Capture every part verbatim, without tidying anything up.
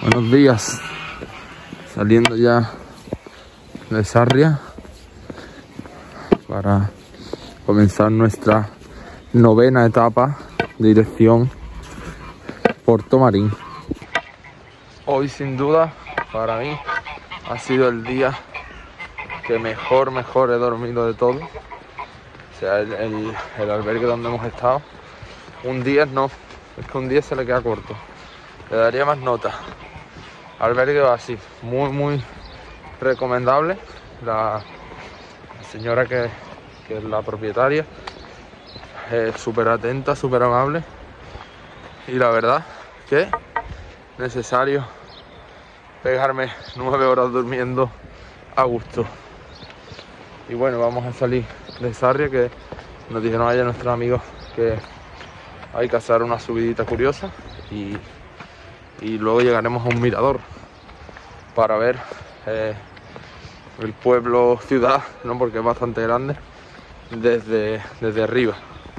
Buenos días, saliendo ya de Sarria para comenzar nuestra novena etapa de dirección Porto Marín. Hoy sin duda para mí ha sido el día que mejor, mejor he dormido de todo. O sea, el, el, el albergue donde hemos estado, un día no, es que un día se le queda corto, le daría más nota. Albergue así, muy muy recomendable. La, la señora que, que es la propietaria es súper atenta, súper amable, y la verdad que necesario pegarme nueve horas durmiendo a gusto. Y bueno, vamos a salir de Sarria, que nos dijeron allá nuestros amigos que hay que hacer una subidita curiosa y, y luego llegaremos a un mirador para ver eh, el pueblo ciudad, ¿no? Porque es bastante grande desde, desde arriba.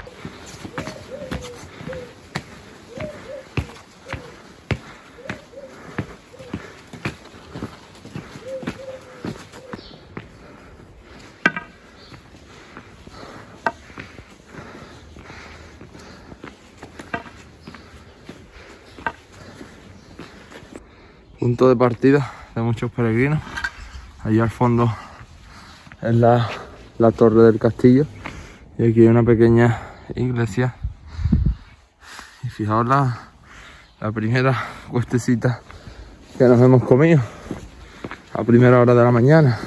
Punto de partida de muchos peregrinos. Allí al fondo es la, la torre del castillo, y aquí hay una pequeña iglesia. Y fijaos la, la primera cuestecita que nos hemos comido a primera hora de la mañana.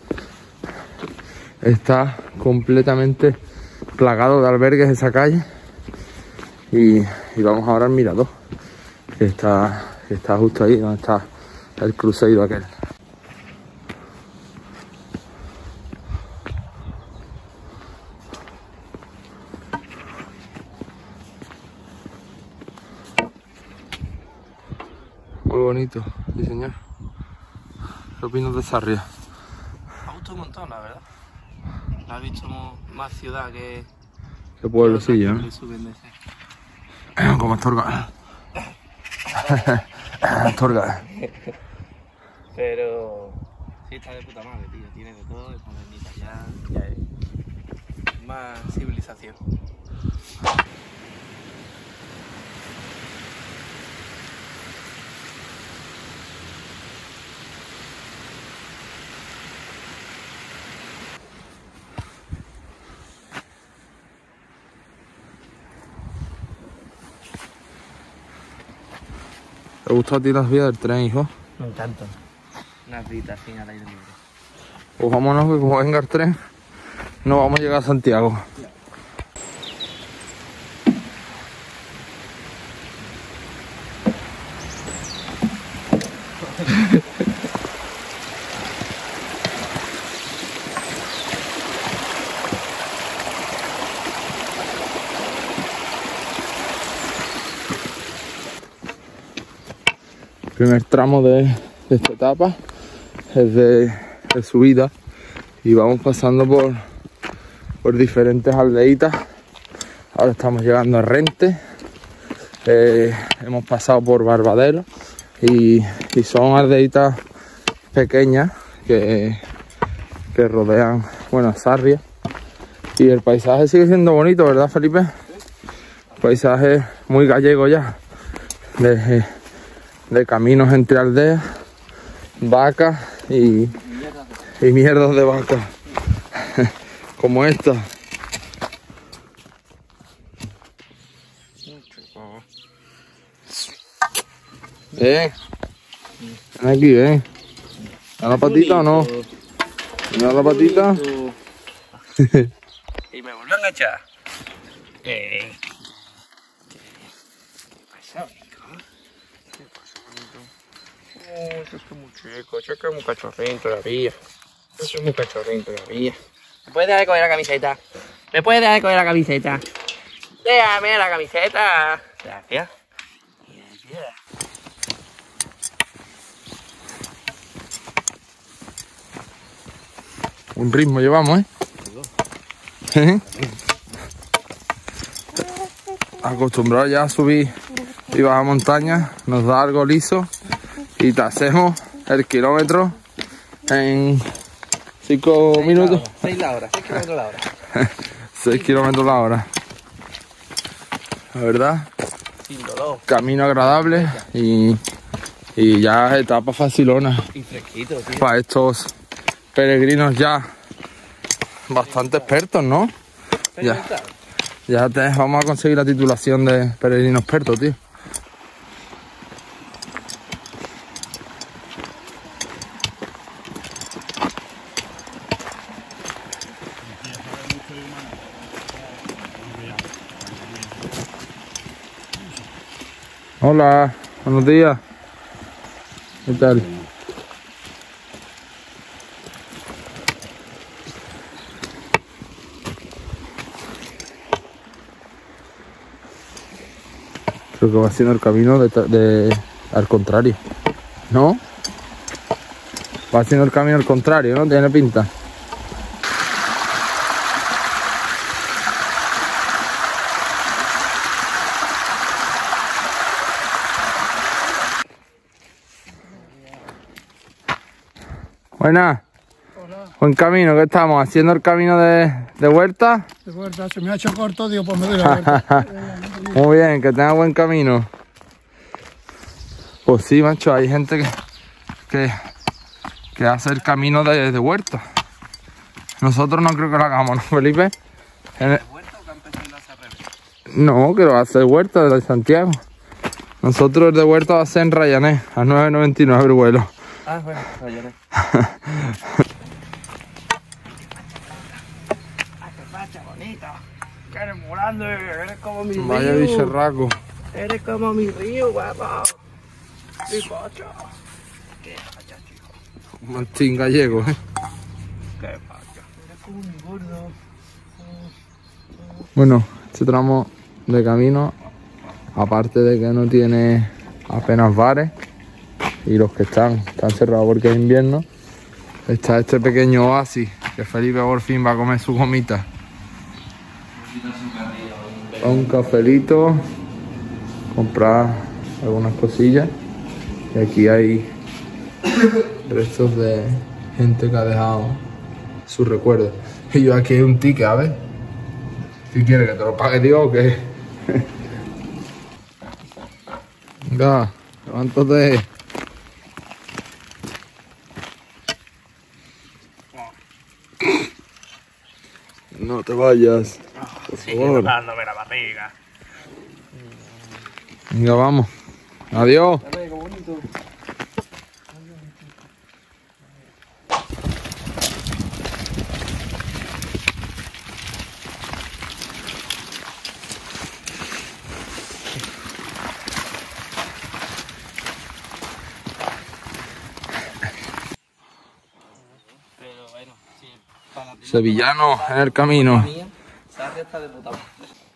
Está completamente plagado de albergues esa calle, y, y vamos ahora al mirador, que está, que está justo ahí donde está el cruceiro aquel. Muy bonito, sí señor. ¿Qué opinas de Sarria? Me ha gustado un montón, la verdad. La has visto más ciudad que... Qué pueblecillo, ¿no? Como Astorga. Astorga. Pero sí, está de puta madre, tío. Tiene de todo, es modernita ya, ya es más civilización. ¿Te gustan a ti las vías del tren, hijo? Me encanta. Unas vistas así al aire libre. Pues vámonos, que como venga el tren, no vamos a llegar a Santiago. El primer tramo de, de esta etapa es de, de subida, y vamos pasando por, por diferentes aldeitas. Ahora estamos llegando a Rente, eh, hemos pasado por Barbadero, y, y son aldeitas pequeñas que, que rodean, bueno, Sarria, y el paisaje sigue siendo bonito, ¿verdad, Felipe? El paisaje muy gallego ya, de, de caminos entre aldeas, vacas y, y mierdas de vacas como esta. Eh, ven aquí, ven. ¿Da la patita o no? ¿Me da la patita? Y me volvió a enganchar. Eh. Oh, eso es muy chico, eso es muy cachorrín todavía. Eso es muy cachorrín todavía. ¿Me puedes dejar de coger la camiseta? ¿Me puedes dejar de coger la camiseta? Déjame la camiseta. Gracias. Yeah. Un ritmo llevamos, ¿eh? ¿Eh? Acostumbrado ya a subir y bajar montañas, nos da algo liso y te hacemos el kilómetro en cinco minutos. seis la hora, seis kilómetros la hora. seis kilómetros la hora. La verdad, Sin dolor. camino agradable y, y ya etapa facilona. Y fresquito, tío. Para estos peregrinos ya bastante expertos, ¿no? Ya, ya te, vamos a conseguir la titulación de peregrino experto, tío. Hola, buenos días. ¿Qué tal? Creo que va haciendo el camino de, de, al contrario, ¿no? Va haciendo el camino al contrario, ¿no? Tiene pinta. Buenas. Hola. Buen camino, ¿qué estamos? ¿Haciendo el camino de, de vuelta? De vuelta, se me ha hecho corto, digo, pues me doy la vuelta. Muy bien, que tenga buen camino. Pues sí, macho, hay gente que, que, que hace el camino de, de huerta. Nosotros no creo que lo hagamos, ¿no, Felipe? ¿De huerta o que han empezado a hacer al revés? No, que lo hace de huerta, de Santiago. Nosotros el de huerta va a ser en Ryanair, a nueve noventa y nueve el vuelo. Ah, bueno, Ryanair. ¡Ay, qué facha bonita! ¡Que eres muy grande! ¡Eres como mi río! Vaya bicharraco. ¡Eres como mi río, guapo! ¡Mi facha! ¡Qué facha, chico! Martín Gallego, ¿eh? ¡Qué facha! ¡Eres como mi gordo! Bueno, este tramo de camino, aparte de que no tiene apenas bares, y los que están, están cerrados porque es invierno, está este pequeño oasis que Felipe por fin va a comer su gomita. Un cafelito, comprar algunas cosillas, y aquí hay restos de gente que ha dejado sus recuerdos. Y yo aquí hay un ticket, a ver, si quieres que te lo pague Dios o qué. Venga, levántate. No te vayas, por favor. Dándome la barriga. Venga, vamos. Adiós. Qué bonito. Pero bueno, sí. Para la Sevillano en el camino. mía, Sarria está de puta madre.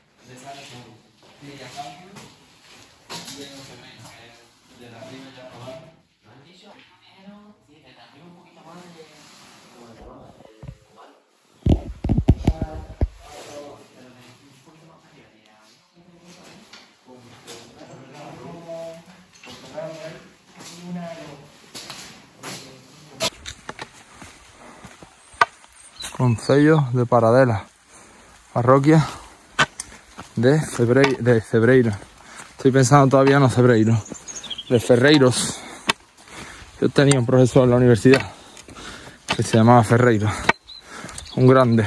Concello de Paradela, parroquia de, Febre de Cebreiro. Estoy pensando todavía no Cebreiro, de Ferreiros. Yo tenía un profesor en la universidad que se llamaba Ferreiro, un grande.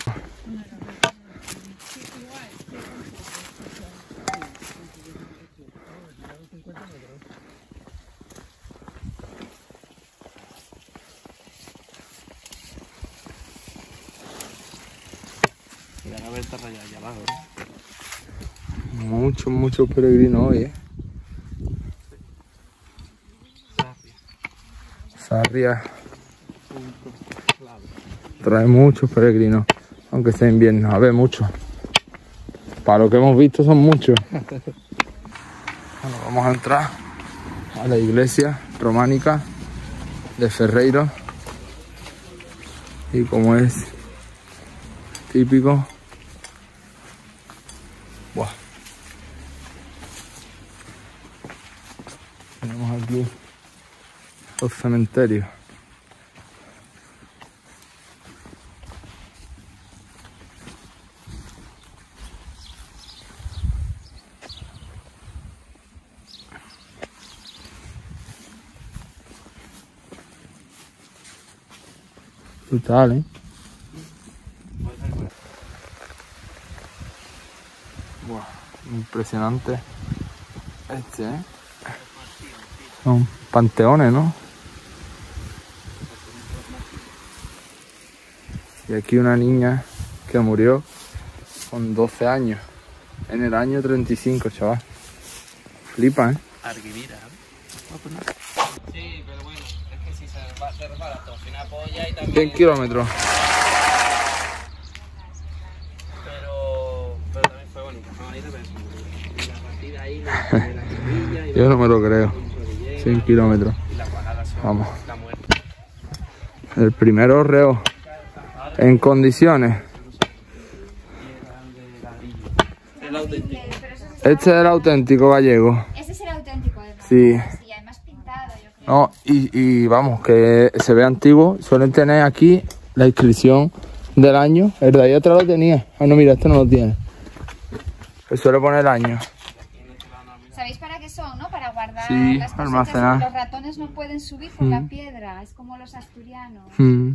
Mira la vuelta rayada allá abajo. Muchos, muchos peregrinos hoy, ¿eh? Sarria trae muchos peregrinos, aunque sea invierno. A ver, muchos. Para lo que hemos visto son muchos. Bueno, vamos a entrar a la iglesia románica de Ferreiro. Y como es típico, buah, tenemos aquí los cementerios. Brutal, ¿eh? Buah, impresionante este, ¿eh? Son panteones, ¿no? Y aquí una niña que murió con doce años, en el año treinta y cinco, chaval. Flipa, ¿eh? Arguivira, ¿eh? Sí, pero bueno, es que si se va a hacer barato, al final apoya y también... cien kilómetros. Pero, pero también fue bonito, fue bonito, pero y la partida ahí, la, la semilla y Yo no me lo creo. cien kilómetros. y la guajada son Vamos. la muerte. El primer horreo en condiciones. El auténtico. Este es el auténtico gallego. Ese es el auténtico, además. Sí. Sí, además pintado, yo creo. No, y, y vamos, que se ve antiguo. Suelen tener aquí la inscripción del año. El de ahí atrás lo tenía. Ah, no, mira, este no lo tiene. Se suele poner el año. ¿Sabéis para qué son, no? Para guardar Sí, las cosechas. almacenar. Los ratones no pueden subir por Mm. la piedra. Es como los asturianos. Mm.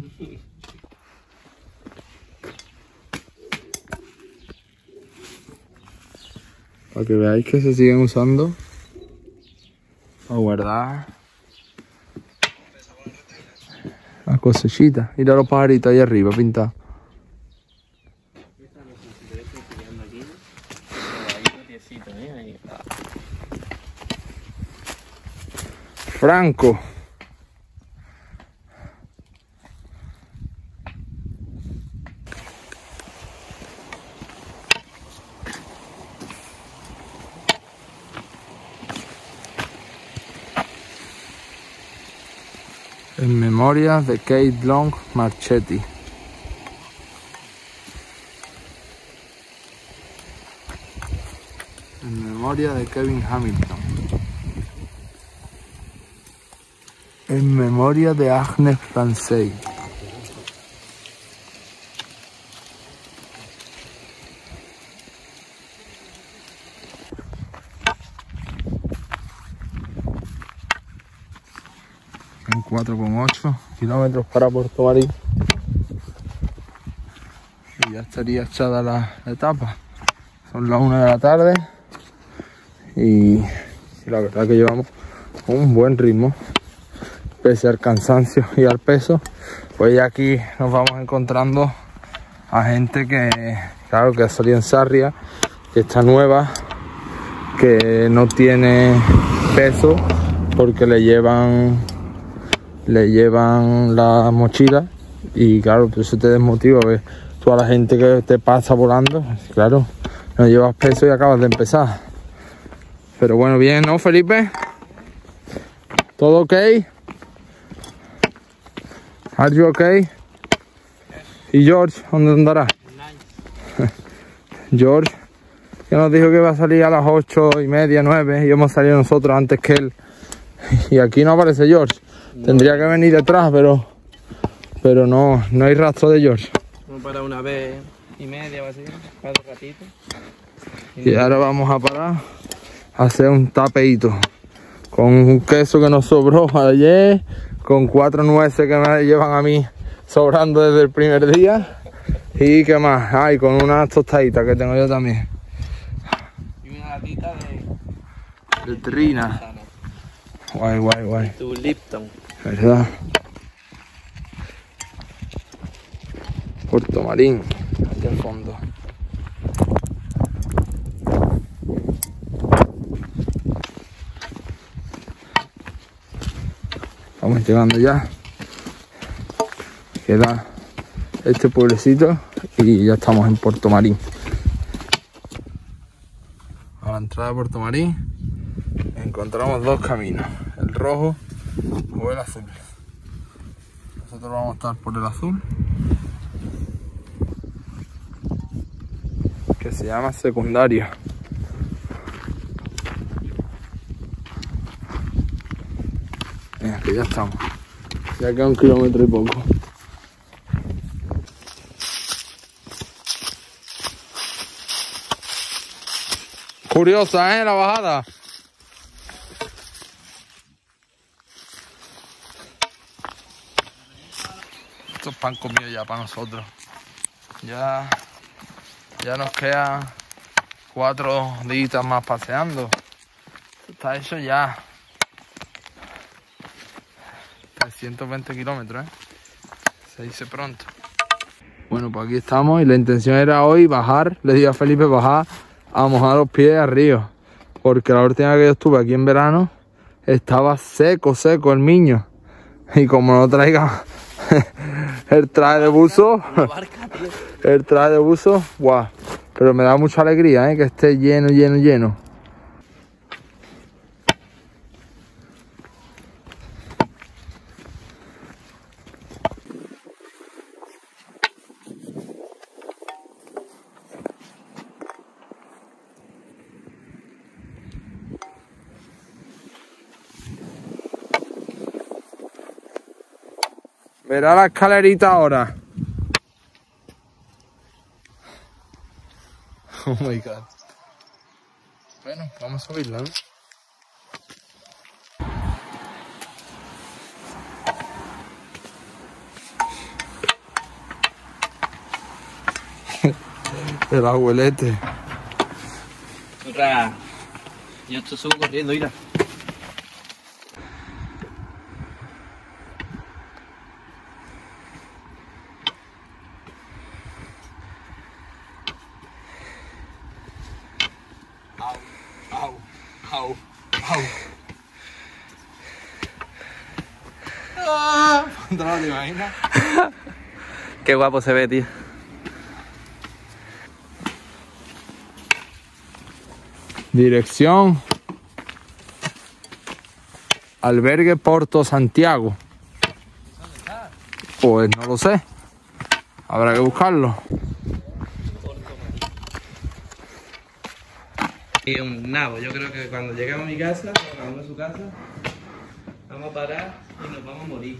Para que veáis que se siguen usando para guardar la cosechita. Mira los pajaritos ahí arriba pintados. Franco. En memoria de Kate Long Marchetti. En memoria de Kevin Hamilton. En memoria de Agnes Francey. En cuatro coma ocho kilómetros para Puerto Marín. Y ya estaría echada la, la etapa. Son las una de la tarde. Y, y la verdad que llevamos un buen ritmo. Pese al cansancio y al peso, pues ya aquí nos vamos encontrando a gente que, claro, que ha salido en Sarria, que está nueva, que no tiene peso porque le llevan le llevan la mochila y claro, pues eso te desmotiva. Ver toda la gente que te pasa volando, claro, no llevas peso y acabas de empezar. Pero bueno, bien, ¿no, Felipe? ¿Todo ok? Are you okay? ¿Y George? ¿Dónde andará? George, que nos dijo que iba a salir a las ocho y media, nueve, y hemos salido nosotros antes que él. Y aquí no aparece George. No. Tendría que venir detrás, pero pero no, no hay rastro de George. Vamos para una vez y media o así, para un ratito. Y, y ahora vamos a parar a hacer un tapeíto con un queso que nos sobró ayer, con cuatro nueces que me llevan a mí sobrando desde el primer día. Y qué más, ay, con unas tostaditas que tengo yo también. Y una latita de... De trina. Guay, guay, guay. Tu Lipton. ¿Verdad? Puerto Marín, aquí al fondo. Vamos llegando ya. Queda este pueblecito y ya estamos en Puerto Marín. A la entrada de Puerto Marín encontramos dos caminos, el rojo o el azul. Nosotros vamos a estar por el azul, que se llama secundario. Bien. Que ya estamos. Ya queda un kilómetro y poco. Curiosa, ¿eh? La bajada. Esto es pan comido ya para nosotros. Ya, ya nos quedan cuatro días más paseando. Esto está hecho ya. trescientos veinte kilómetros, ¿eh? Se dice pronto. Bueno, pues aquí estamos y la intención era hoy bajar, le dije a Felipe bajar a mojar los pies al río. Porque la última vez que yo estuve aquí en verano estaba seco, seco el Miño. Y como no traiga el traje de buzo, el traje de buzo, guau. Pero me da mucha alegría, ¿eh? Que esté lleno, lleno, lleno. Verá la escalerita ahora. Oh my god. Bueno, vamos a subirla, ¿no? El abuelete. Otra. Yo esto subo corriendo, mira. Au, au, au. Ah, ¿te lo imaginas? Qué guapo se ve, tío. Dirección Albergue Porto Santiago. Pues no lo sé. Habrá que buscarlo. Y un nabo, yo creo que cuando lleguemos a mi casa, cada uno a su casa, vamos a parar y nos vamos a morir.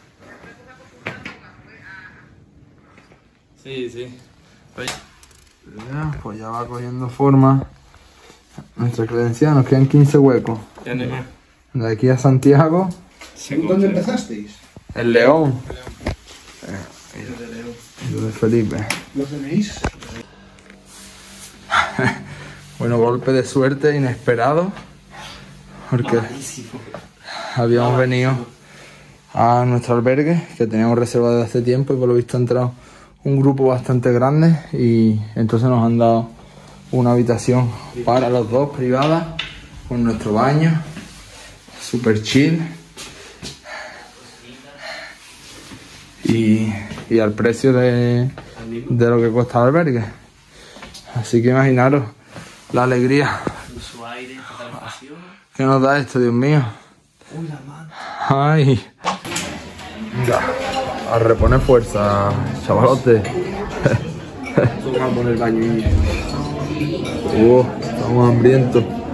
Sí, sí. Oye. Ya, pues ya va cogiendo forma nuestra credencial, nos quedan quince huecos. Ya no hay más. De aquí a Santiago, ¿Dónde empezasteis? el León. Yo te leo. Yo de Felipe. ¿Lo tenéis? Bueno, golpe de suerte inesperado. Porque habíamos venido a nuestro albergue, que teníamos reservado desde hace tiempo, y por lo visto ha entrado un grupo bastante grande y entonces nos han dado una habitación para los dos, privada, con nuestro baño, super chill y, y al precio de, de lo que cuesta el albergue. Así que imaginaros la alegría Su aire, calefacción. que nos da esto, Dios mío. Uy, la mano. Ay. Venga, a reponer fuerza, chavalote. Vamos a poner el baño. Uh, estamos hambrientos.